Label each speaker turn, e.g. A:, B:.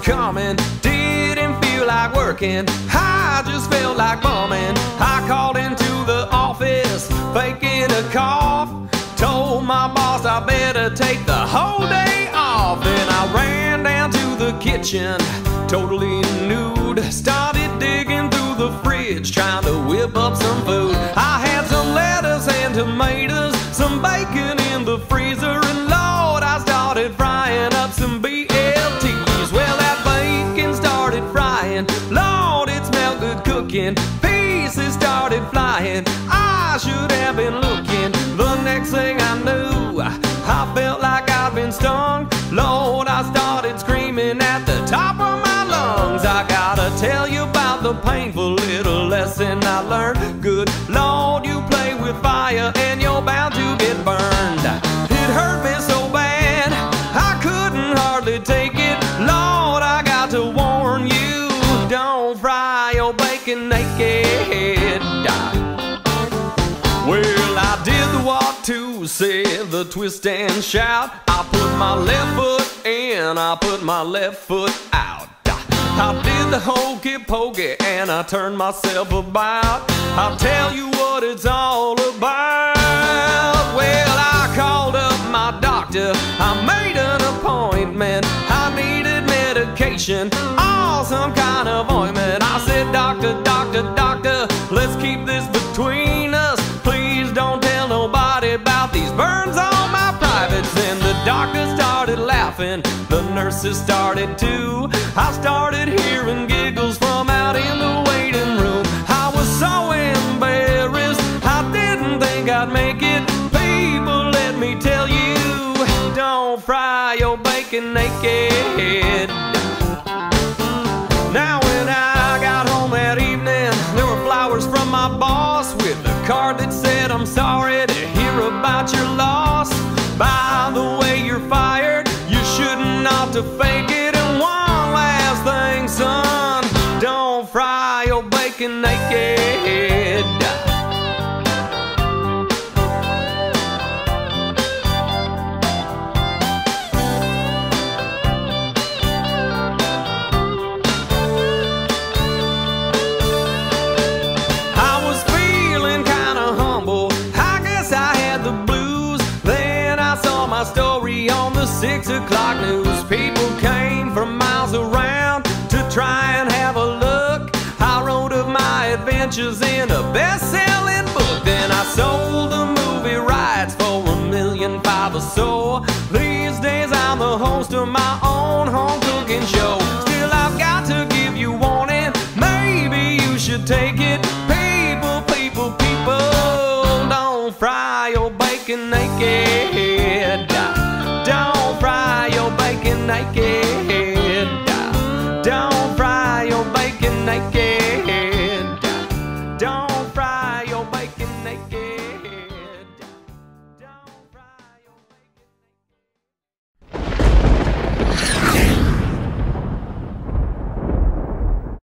A: coming. Didn't feel like working, I just felt like bumming. I called into the office, faking a cough. Told my boss I better take the whole day off. Then I ran down to the kitchen, totally nude. Started digging through the fridge, trying to whip up some food. I had some lettuce and tomatoes, some bacon in the freezer, and Lord, I started frying up some BLTs. Well, that bacon started frying, Lord, it smelled good cooking. Pieces started flying, I should have been looking. The next thing I knew, I felt like I'd been stung. Lord, I started screaming at the top of my lungs. I gotta tell you about the painful little lesson I learned. Good Lord, you play with fire and you're bound to get burned. It hurt me so bad, I couldn't hardly take it. Lord, I got to warn you, don't fry your bacon naked. Well, I did the walk to, said the twist and shout. I put my left foot in, I put my left foot out. I did the hokey pokey and I turned myself about. I'll tell you what it's all about. Well, I called up my doctor, I made an appointment. I needed medication, or some kind of ointment. I said, doctor, doctor, doctor, let's keep this between us. Please don't tell nobody about these burns on my privates. Then the doctor started laughing, the nurses started too. I started hearing giggles from out in the waiting room. I was so embarrassed, I didn't think I'd make it. People, let me tell you, don't fry your bacon naked. Now when I got home that evening, there were flowers from my boss with a card that said, I'm sorry to hear about your loss. By the way, you're fired, you shouldn't ought to fake it. And one last thing, son, don't fry your bacon naked. Story on the 6 o'clock news. People came from miles around to try and have a look. I wrote of my adventures in a best-selling book. Then I sold the movie rights for $1.5 million or so. These days I'm the host of my own home cooking show. Still I've got to give you warning, maybe you should take it. People, people, people, don't fry your bacon naked. Don't fry your bacon naked.